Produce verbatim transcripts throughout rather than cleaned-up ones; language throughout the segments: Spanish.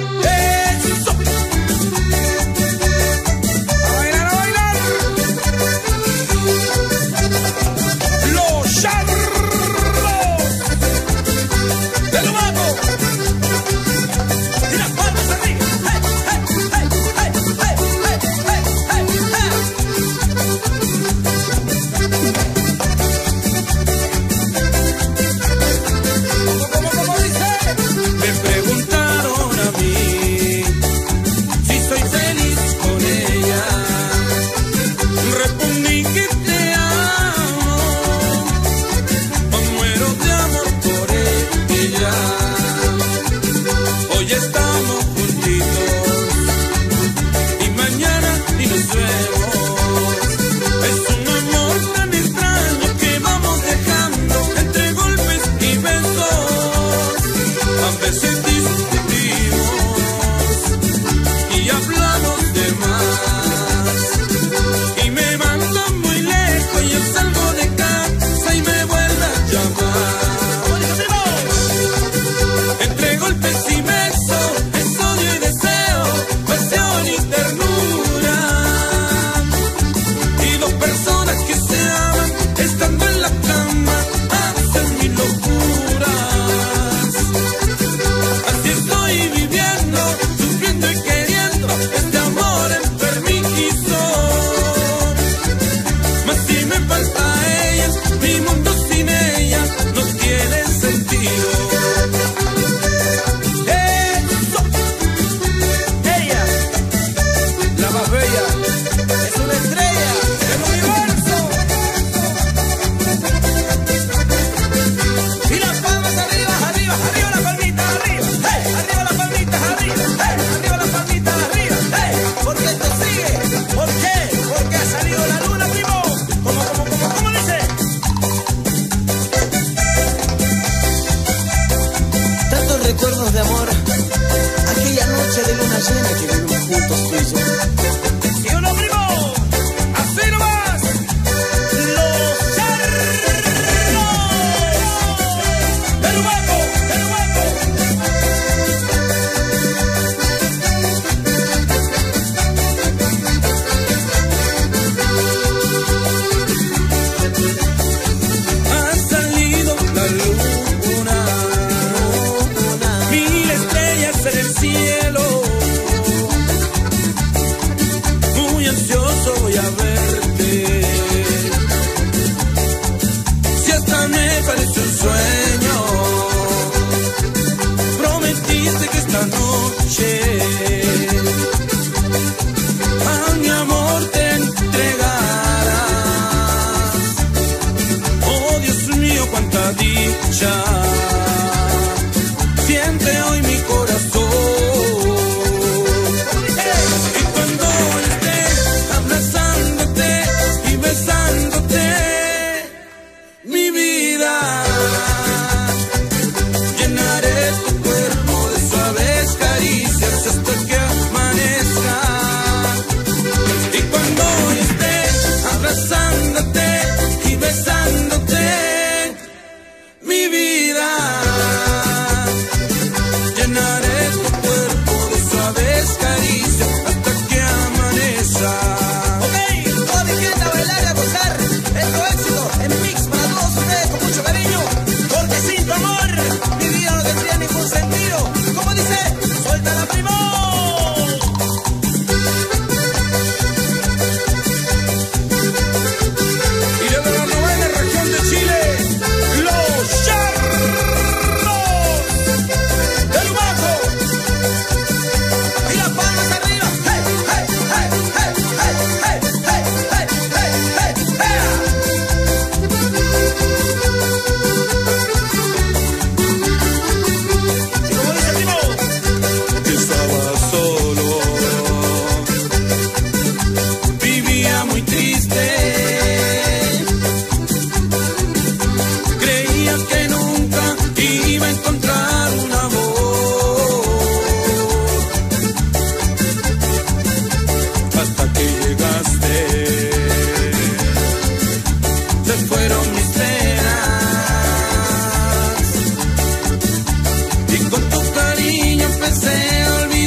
Con tu cariño empecé a olvidar.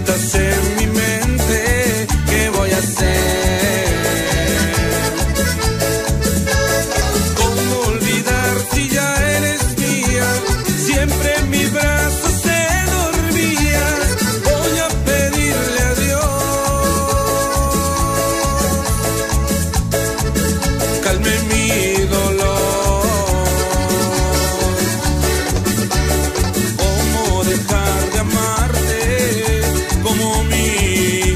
vueltas en mi mente, ¿qué voy a hacer? ¿Cómo olvidar si ya eres mía? Siempre en mi brazo se dormía. Voy a pedirle a Dios calme mi dolor. ¿Cómo dejar de amarte como mi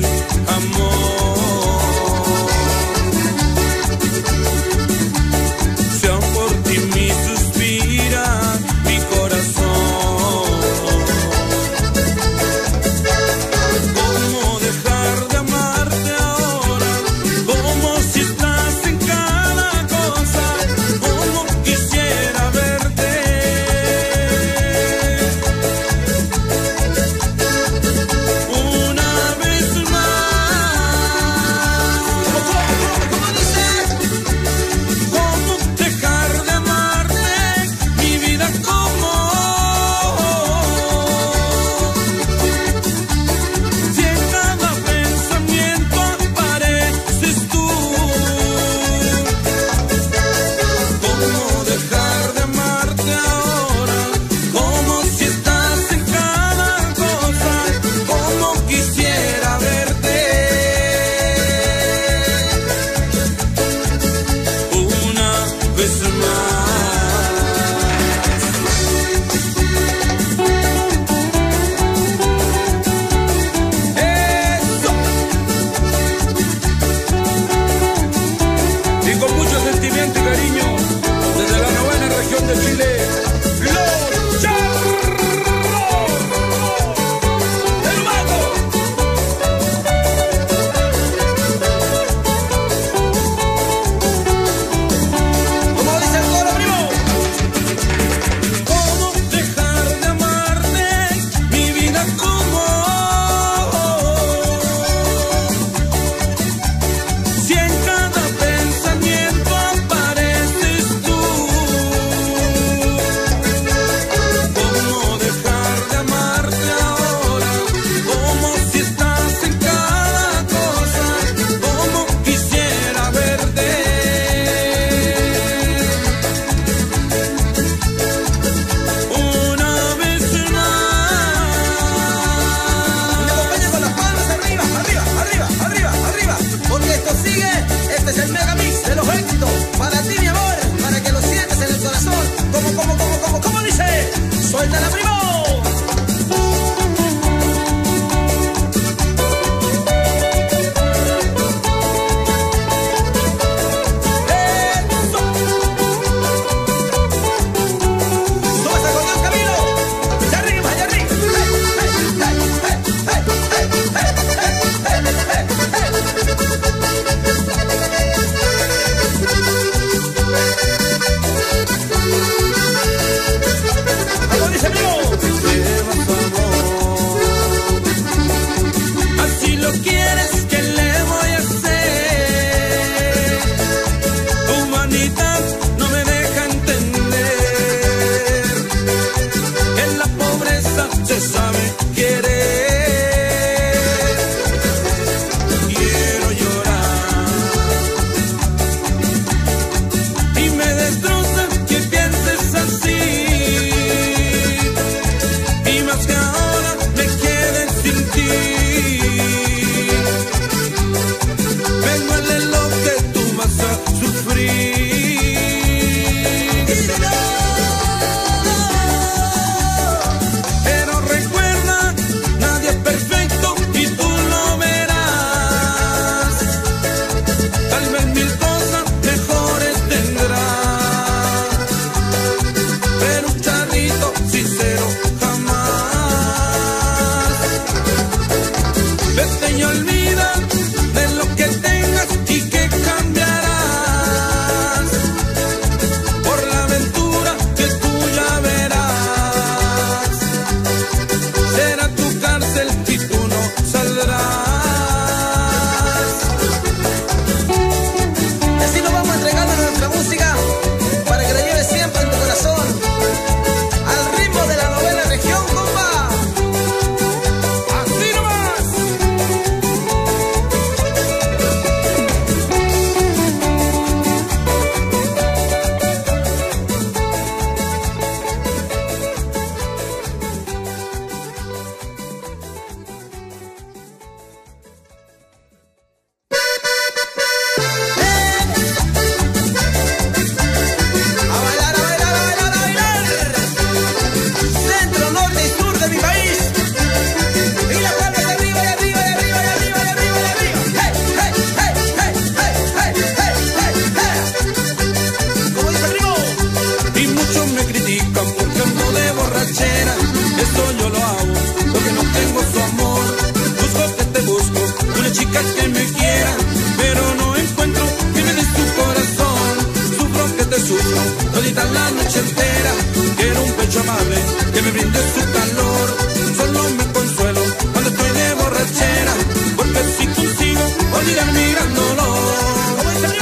todita la noche entera. Quiero un pecho amable que me brinde su calor. Solo me consuelo cuando estoy de borrachera, porque si consigo olvidar mi gran dolor.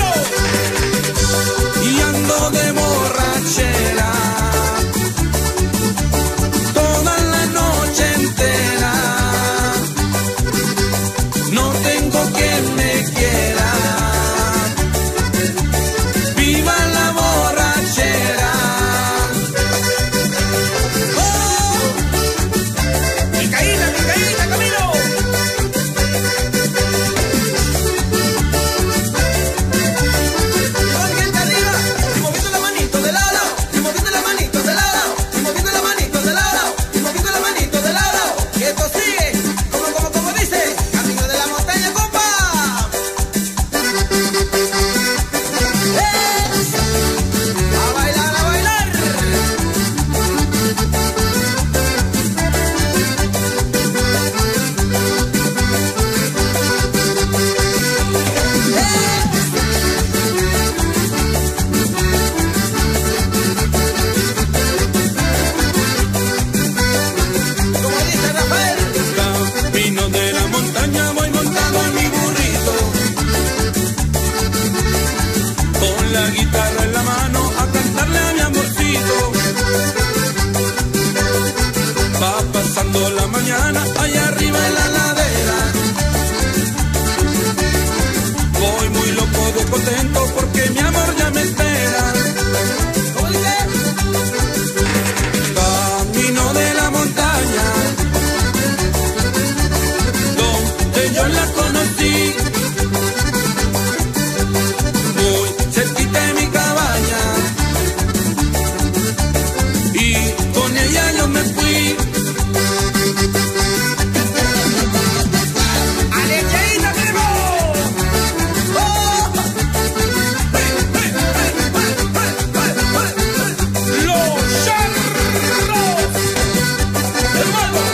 Y ando de borrachera toda la noche entera. No tengo quien me quiera. Viva la borrachera. ¡Oh! ¡Mi caída, mi caída, Camilo! Y gente arriba, y moviendo la manito de lado, y moviendo la manito de lado, y moviendo la manito de lado, y moviendo la manito de lado. Y esto sigue, como, como, como dice, camino de la montaña, compa. A bailar, a bailar. Como dice Rafael, camino de la montaña, voy montado en mi burrito, con la guitarra en la mano a cantarle a mi amorcito. Va pasando la mañana allá arriba en la ladera. Voy muy loco de contento porque mi amor ya me espera. ¿Cómo dice? Camino de la montaña, donde yo la conocí, muy cerquita de mi cabaña, y con ella yo me fui. ¡Alechadita tenemos! ¡Oh! ¡Los charros! ¡Hermano!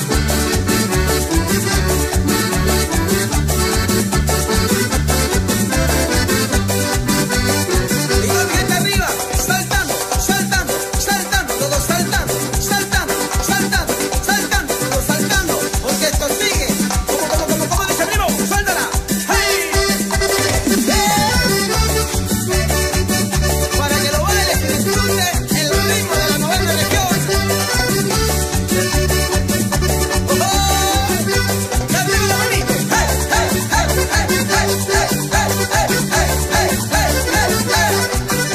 Y con gente arriba, saltando, saltando, saltando, todos saltando, saltando, saltando, saltando, todos saltando, porque esto sigue, como, como, como, como dice Primo, suéltala, ¡hey! ¡Eh! Para que lo bailes y disfrutes el ritmo de la novena región. ¡Oh! ¡Que arriba la manito! ¡Hey, hey, hey, hey, hey, hey, hey, hey, hey, hey, hey, hey, hey!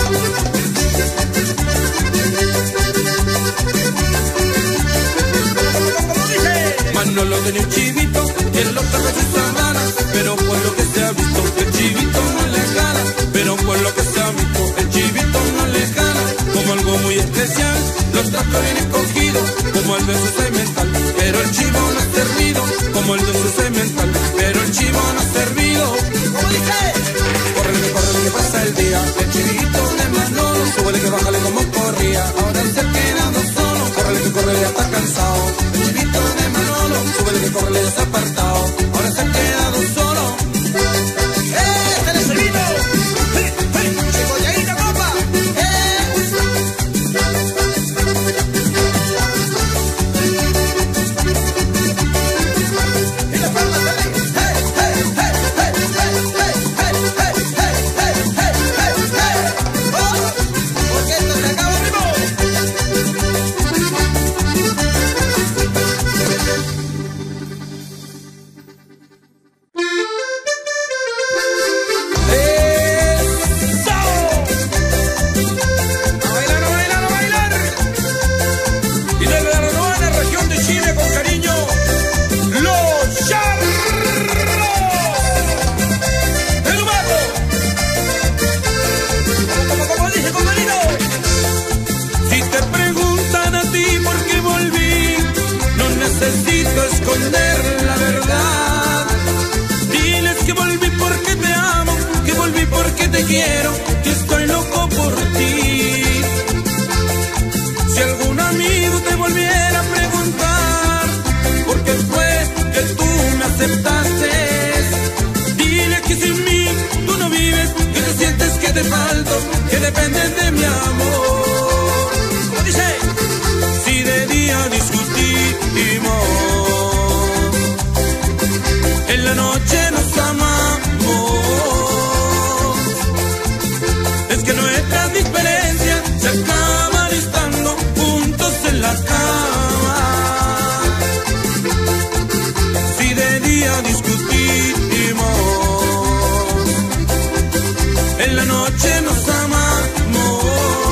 Como dice Manolo tenía un chivito y él lo trajo a sus semanas, pero por lo que se ha visto el chivito no le gana, pero por lo que se ha visto el chivito no le gana, como algo muy especial, los trato bien escogidos, como el de su semental, pero el chivo no ha servido, como el de su semental, pero el chivo no ha servido. ¿Cómo dice? Córrele, córrele que pasa el día, el chivito de Manolo, súbele que bájale como corría, ahora él se ha quedado solo, córrele que corre ya está cansado, el chivito de Manolo, súbele que corre ya está apartado, ahora se ha quedado solo. ¡Eh! ¡Se le servido! ¡Eh! ¡Eh! ¡Chicolladita, compa! ¡Eh! Y la palma también. ¡Eh! ¡Eh! ¡Eh! ¡Eh! ¡Eh! ¡Eh! ¡Eh! ¡Eh! ¡Eh! ¡Eh! ¡Eh! ¡Eh! ¡Oh! Porque esto se acaba, primo. esconder la verdad. Diles que volví porque te amo, que volví porque te quiero, que estoy loco por ti. Si algún amigo te volviera a preguntar por qué fue que tú me aceptaste, dile que sin mí tú no vives, que te sientes que te falto, que dependes de mi amor. día discutimos, en la noche nos amamos.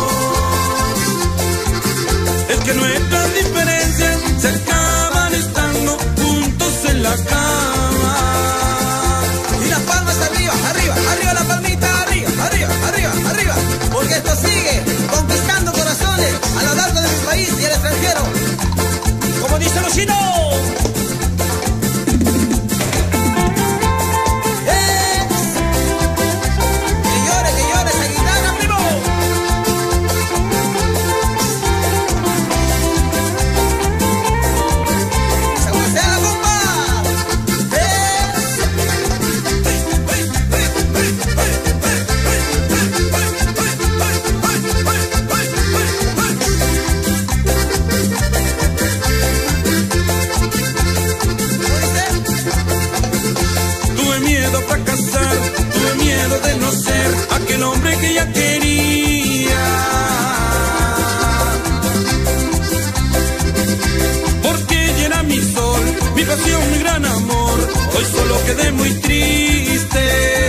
Es que nuestras diferencias se acaban estando juntos en la cama. Y las palmas arriba, arriba, arriba la palmita, arriba, arriba, arriba, arriba. Porque esto sigue conquistando corazones a lo largo de mi país y el extranjero. Como dice los chinos. Aquel hombre que ella quería, porque ella era mi sol, mi pasión, mi gran amor. Hoy solo quedé muy triste.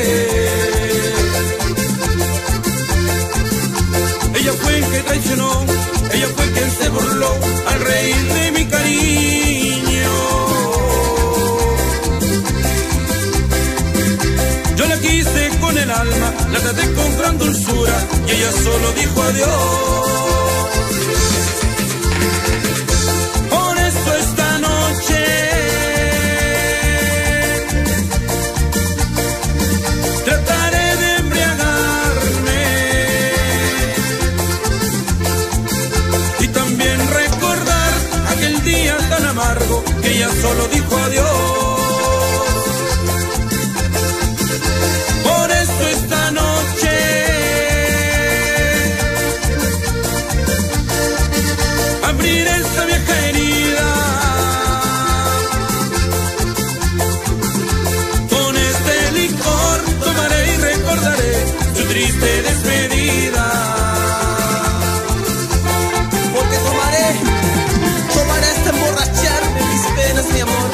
Ella fue quien que traicionó, ella fue quien se burló al reír de mi cariño. Yo la quise con el alma, la traté con gran dulzura y ella solo dijo adiós. Por eso esta noche trataré de embriagarme y también recordar aquel día tan amargo que ella solo dijo adiós. Esta noche abrir esta vieja herida con este licor, tomaré y recordaré su triste despedida. Porque tomaré, tomaré hasta emborracharme mis penas, mi amor.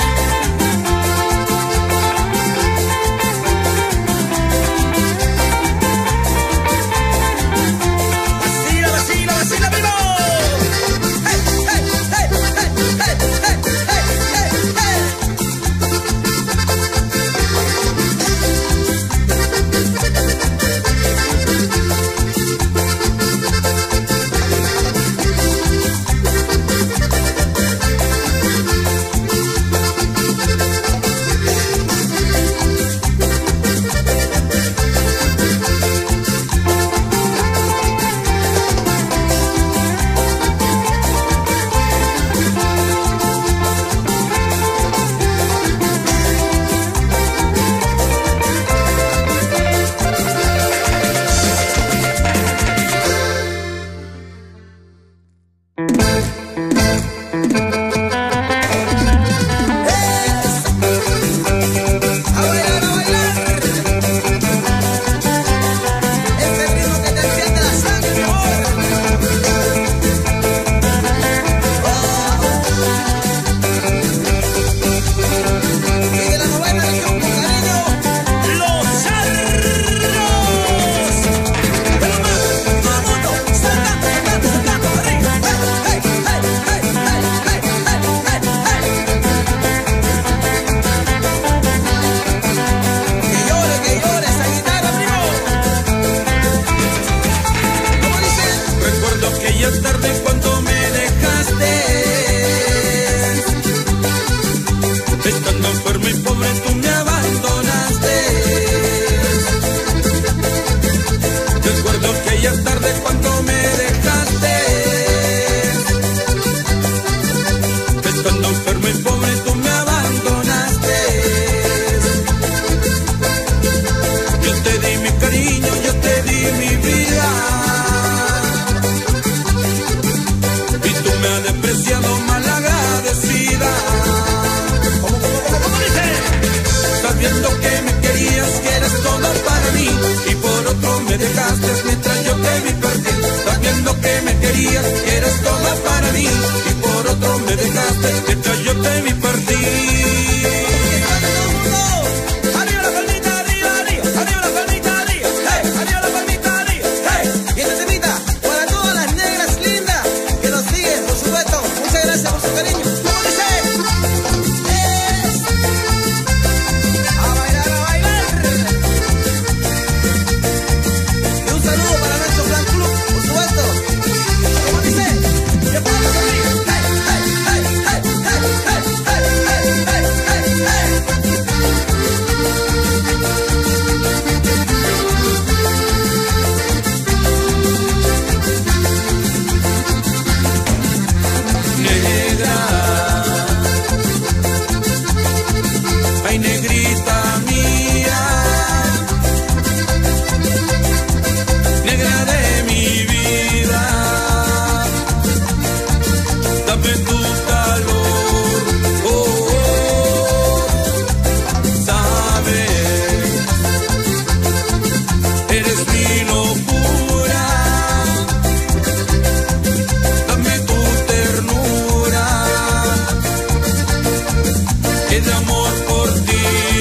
para mí y por otro me dejaste, mientras yo te vi partir. Ay, negrita mía, negra de mi vida, dame tu calor, oh, oh, sabes, eres mi locura, dame tu ternura, que de amor por ti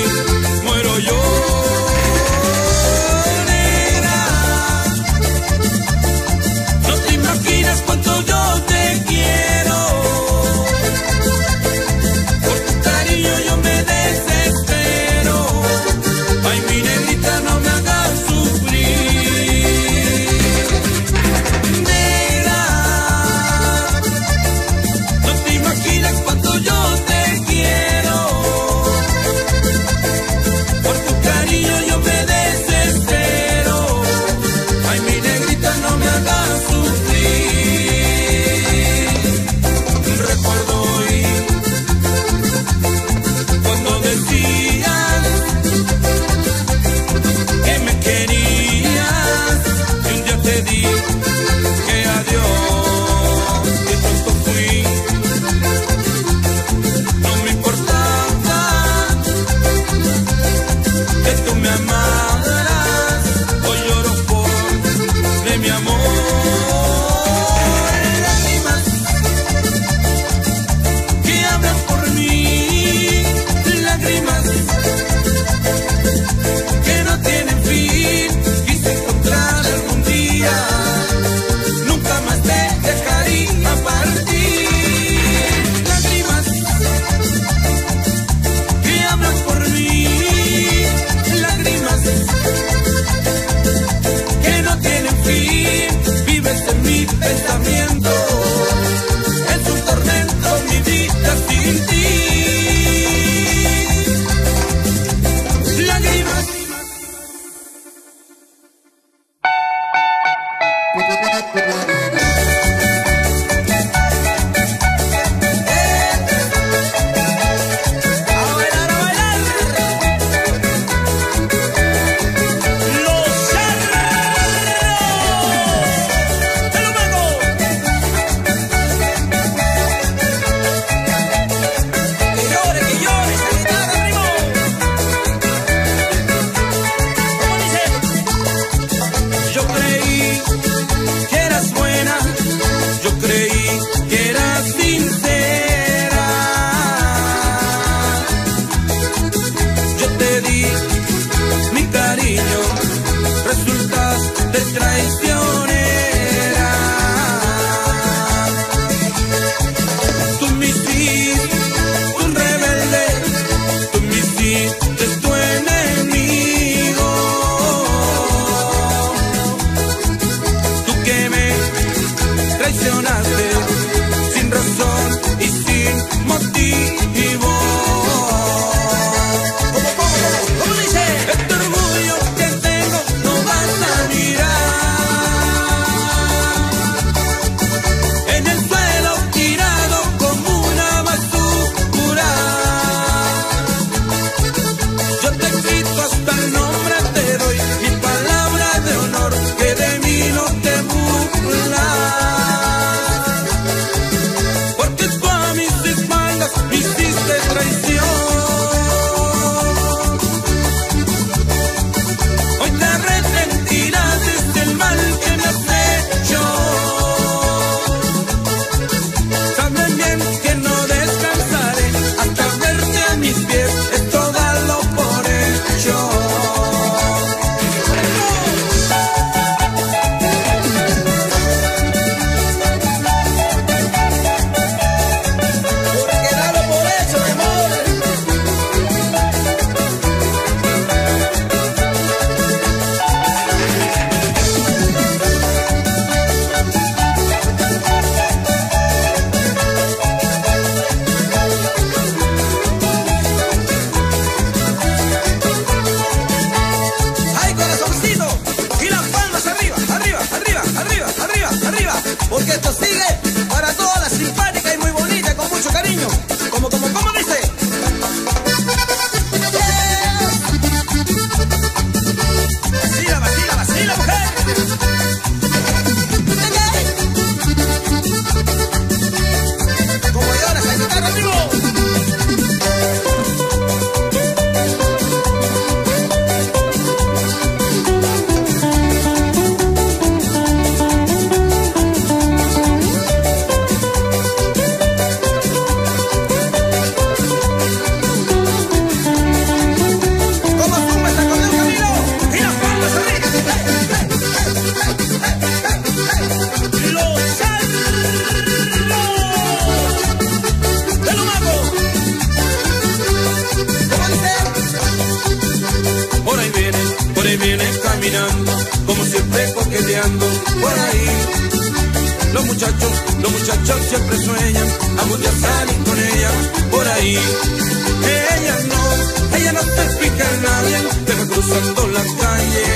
Los muchachos, los muchachos siempre sueñan algún día salir con ella por ahí. Ella no, ella no te explica a nadie, te va cruzando la calle.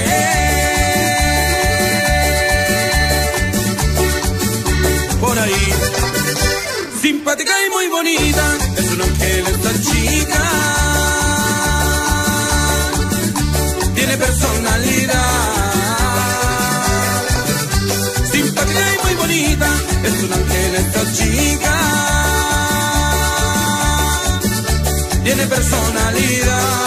Por ahí, simpática y muy bonita, es un ángel esta chica. Tiene personalidad. Simpática y muy bonita, es un ángel esta chica. Tiene personalidad.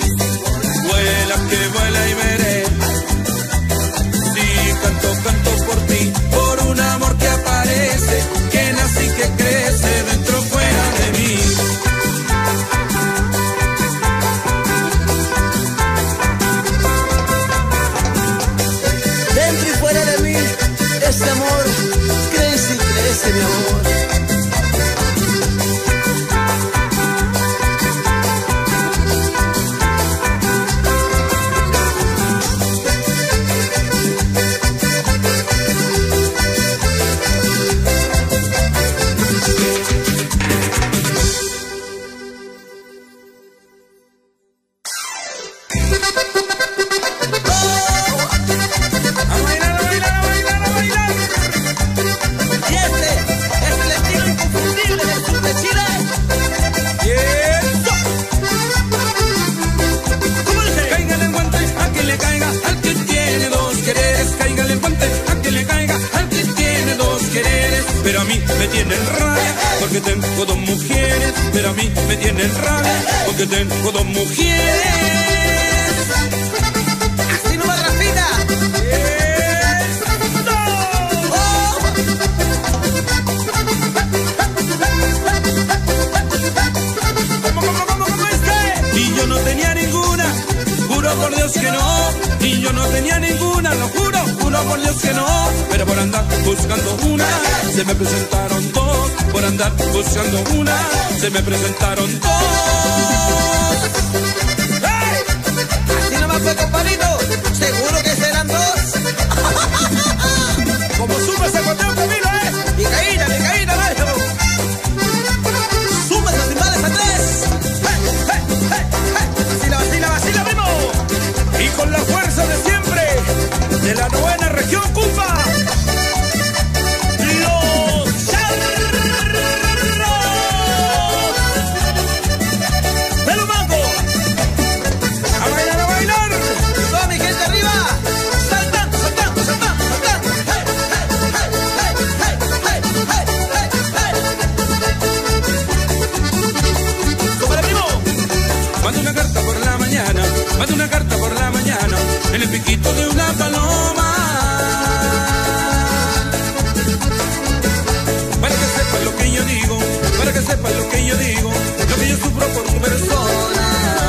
Vuela que vuela y veré. Sí, canto, canto por ese amor crece y crece, mi amor. Pero a mí me tienen rabia porque tengo dos mujeres. Pero a mí me tienen rabia porque tengo dos mujeres. Así no va, Rafita. ¡Oh! ¿Cómo, cómo, cómo, cómo es que? Y yo no tenía ninguna, juro por Dios que no. Y yo no tenía ninguna, lo juro, juro por Dios que no. Pero por andar buscando una, se me presentaron dos. Por andar buscando una, se me presentaron dos. ¡Hey! Así nomás fue, compadrito. Seguro que serán dos. Como suma ese conteo, Camilo, ¿eh? Mi caída, mi caída, maestro. Suma esos timbales a tres. ¡Hey, hey, hey, hey! Vacila, vacila, vacila, primo. Y con la fuerza de siempre, de la novena región Cumba. Mando una carta por la mañana en el piquito de una paloma, para que sepas lo que yo digo, para que sepas lo que yo digo, lo que yo sufro por tu persona.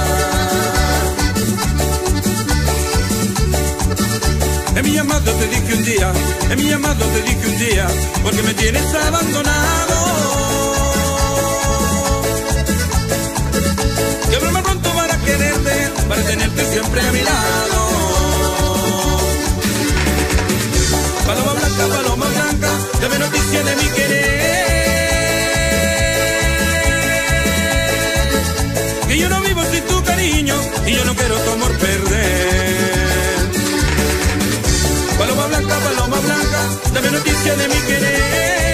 En mi llamado te dije un día, en mi llamado te dije un día, porque me tienes abandonado. Que broma pronto para quererte, para tenerte siempre a mi lado. Paloma blanca, paloma blanca, dame noticia de mi querer. Que yo no vivo sin tu cariño y yo no quiero tu amor perder. Paloma blanca, paloma blanca, dame noticia de mi querer.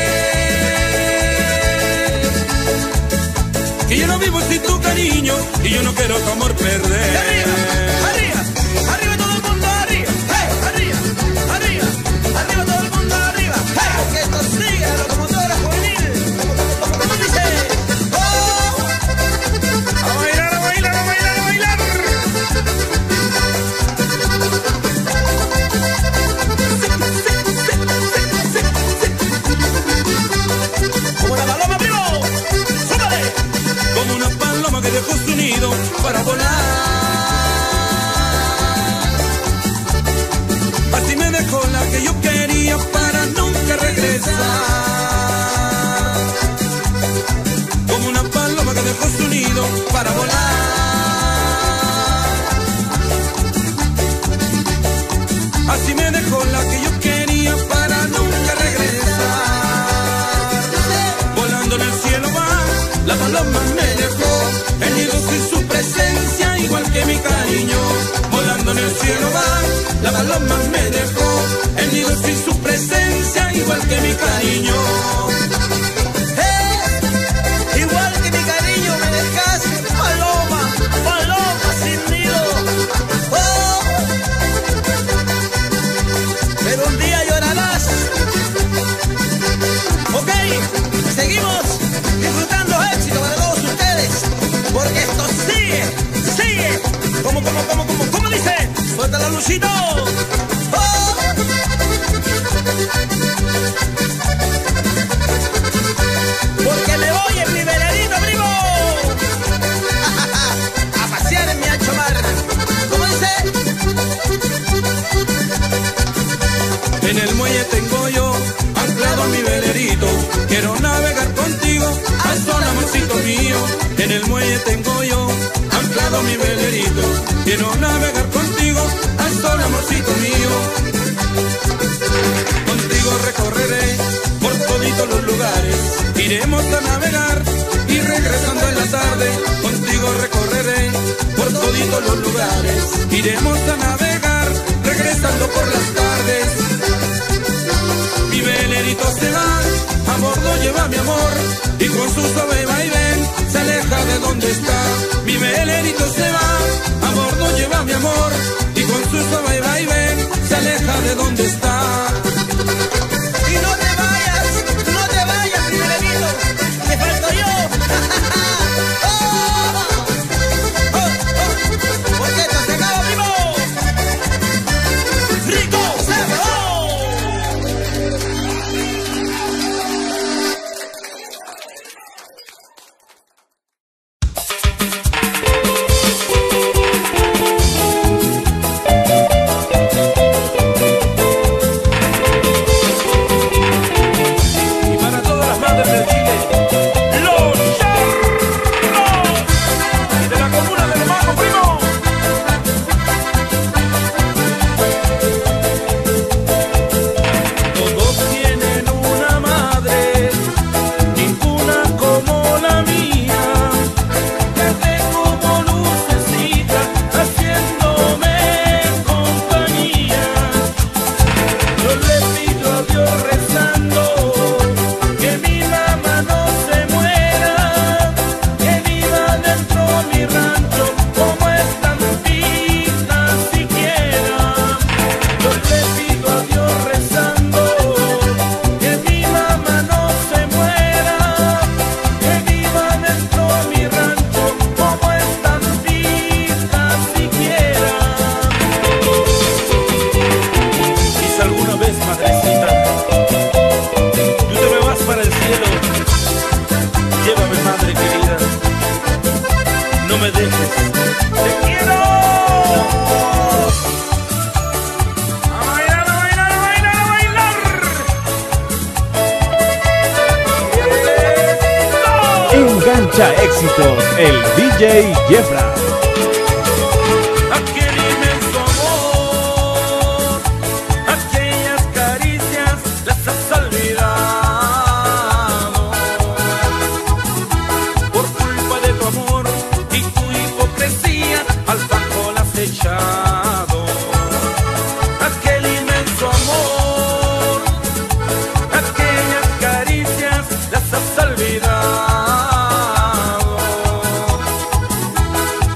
Que yo no vivo sin tu cariño y yo no quiero tu amor perder. Arriba, arriba, arriba todo el mundo, arriba, hey, arriba, arriba, arriba todo el mundo, arriba, hey, que esto siga la locomotora juvenil, ¿cómo dice? ¡Oh! A bailar, a bailar, a bailar, a bailar. Como la paloma, primo, súbale. Como una paloma que dejó su nido para volar. Así me dejó la que yo quería para nunca regresar. Como una paloma que dejó su nido para volar. Así me dejó la que yo quería para nunca regresar. Volando en el cielo va, la paloma me dejó el nido sin su presencia, igual que mi cariño. Volando en el cielo va, la paloma me dejó el nido sin su presencia, igual que mi cariño. Hey, igual que mi cariño me dejaste, paloma, paloma sin nido. Oh, pero un día llorarás. Ok, seguimos disfrutando éxito para todos ustedes, porque esto sigue, sigue. ¿Cómo, cómo, cómo, cómo, cómo dice? Suelta la Luchito. Oh. Porque me voy en mi velerito, primo. A pasear en mi ancho mar. ¿Cómo dice? En el muelle tengo yo anclado mi velerito. Quiero navegar contigo al sol, amorcito mío. En el muelle tengo yo anclado mi velerito. Quiero navegar contigo al sol, amorcito mío. Contigo recorreré por toditos los lugares. Iremos a navegar y regresando en la tarde. Contigo recorreré por toditos los lugares. Iremos a navegar regresando por las tardes. Mi velerito se va, a bordo lleva mi amor, y con su suave vaivén se aleja de donde está. Mi velerito se va, a bordo lleva mi amor, y con su suave vaivén se aleja de donde está. Y no te vayas, no te vayas, mi velerito, te falto yo. ¡Oh! ¡Oh! ¡Oh! Porque esto se acaba vivo. ¡Rico Cerro! Éxitos, el D J Jefra. Aquel inmenso amor, aquellas caricias las has olvidado. Por culpa de tu amor y tu hipocresía al banco las has echado. Aquel inmenso amor, aquellas caricias las has olvidado.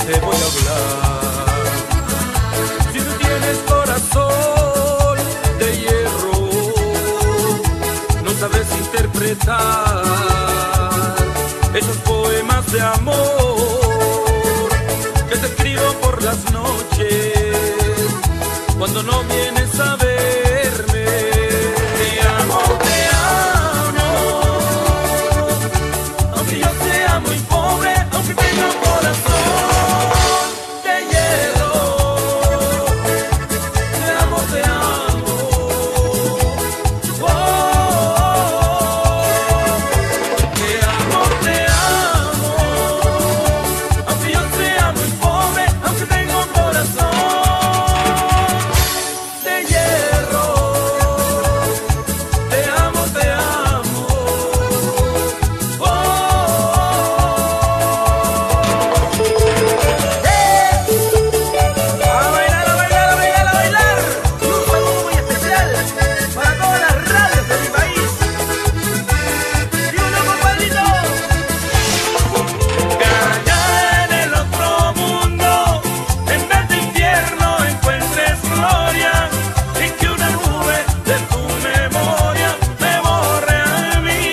te voy a hablar. Si tú tienes corazón de hierro, no sabes interpretar esos poemas de amor que te escribo por las noches cuando no vienes a verme. Te amo, te amo, aunque yo sea muy pobre, aunque tenga un corazón de hierro. Te amo, te amo, oh, te amo, te amo, aunque yo sea muy pobre, aunque tenga un corazón de hierro. Te amo, te amo, oh. A bailar, a bailar, a bailar, a bailar. Un saludo muy especial para todas las radios de mi país. Y uno, compadrito. Allá en el otro mundo, en vez de infierno encuentres gloria, y que una nube de tu memoria me borre a mí.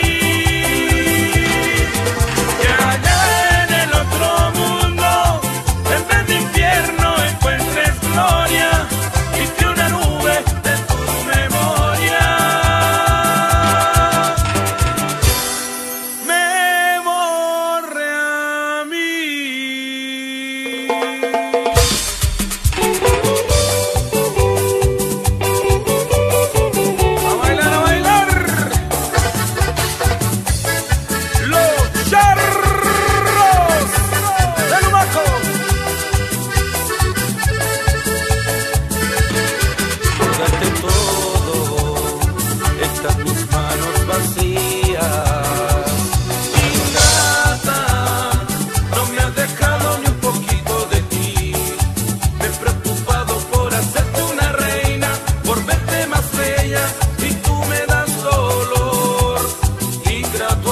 Que allá en el otro mundo, en vez de infierno encuentres gloria, y que una nube de tu memoria me borre a mí. A bailar, a bailar. Los charros del Humaco. Darte todo, están mis manos vacías. Ingrata, no me has dejado ni un poquito de ti. Me he preocupado por hacerte una reina, por verte más bella, y tú me das dolor. Ingrato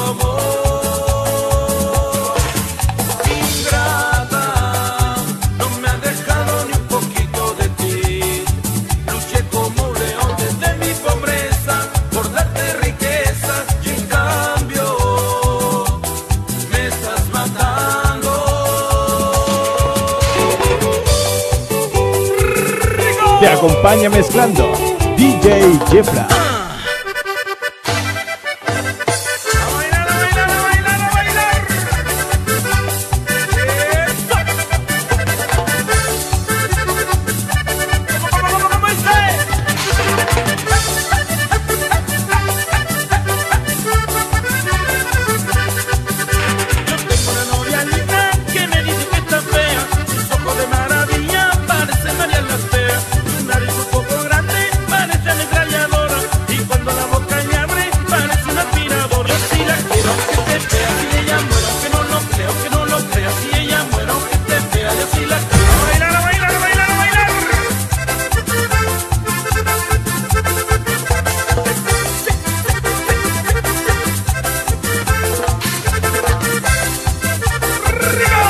amor, ingrata, no me has dejado ni un poquito de ti. Luché como un león desde mi pobreza por darte riqueza, y en cambio me estás matando. Te acompaña mezclando D J Jefra. A bailar, a bailar, a bailar, a bailar. Eso. ¿Cómo está? Yo tengo una novia linda que me dice que está fea. Sus ojos de maravilla parecen María la Fea. Su nariz un poco grande parece ametralladora, y cuando la boca le abre parece una aspiradora. Yo sí la quiero que te vea, si ella muere, aunque no lo creo, que no lo crea. Si ella muere, aunque te vea, yo sí la quiero. A bailar, a bailar, a bailar, a bailar. ¡Rico!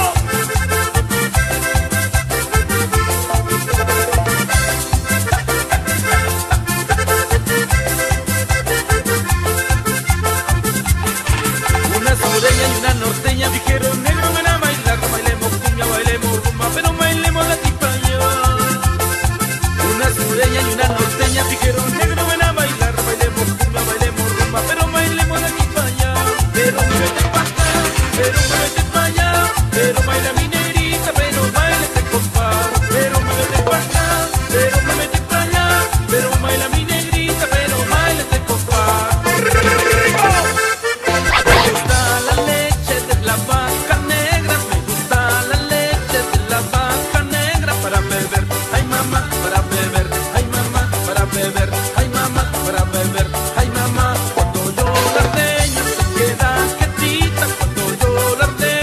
Una sureña y una norteña dijeron: negro, ven a bailar, bailemos cumbia, bailemos rumba, pero bailemos la tipaña. Una sureña y una norteña dijeron: negro, ven a bailar, bailemos cumbia, bailemos rumba, pero bailemos la tipaña. Pero muévete pa' acá, pero muévete pa' allá, pero baila mi negrita, pero baila este compás. Pero muévete pa' acá, pero muévete pa' allá, pero baila mi negrita, pero baila este compás. Me gusta la leche de la vaca negra, me gusta la leche de la vaca negra para beber, ay mamá, para beber, ay mamá, para beber, ay mamá, para beber, ay mamá. Cuando yo la ordeño se queda quietita, cuando yo la ordeño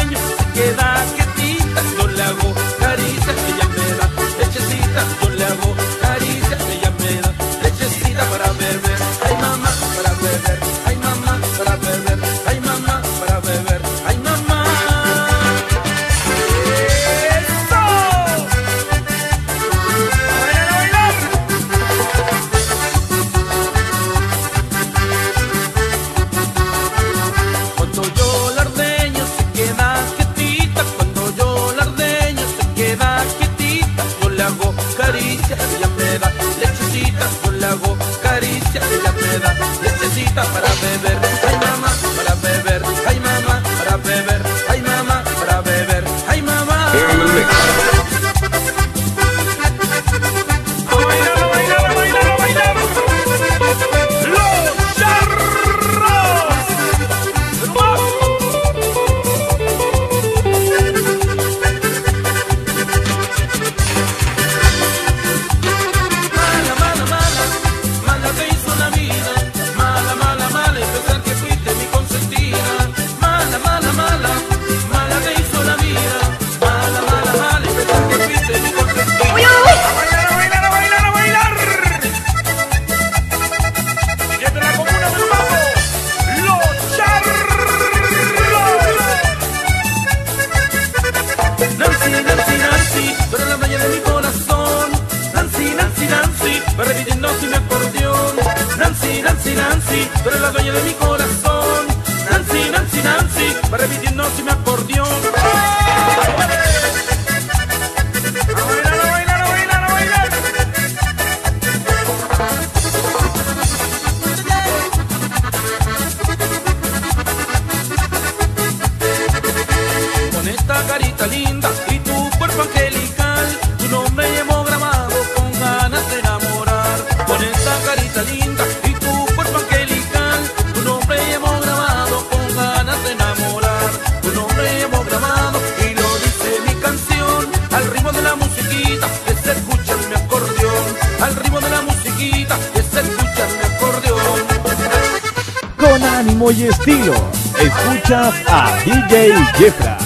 al ritmo de la musiquita que se escucha en mi acordeón, al ritmo de la musiquita que se escucha en mi acordeón. Con ánimo y estilo, escuchas a D J Jefra.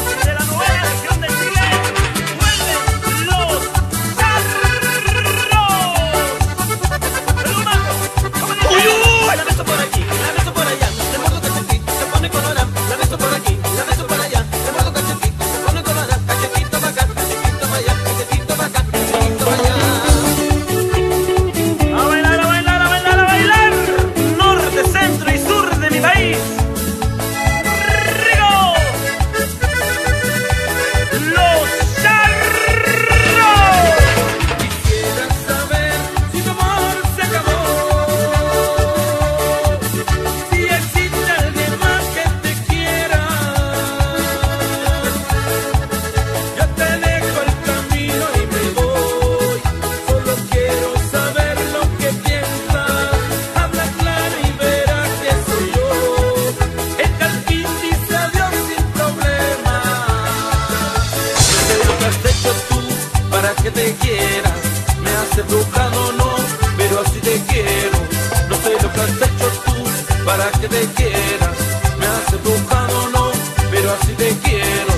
Que te quiera, me has equivocado, no, pero así te quiero. No sé lo que has hecho tú para que te quiera, me has equivocado, no, pero así te quiero.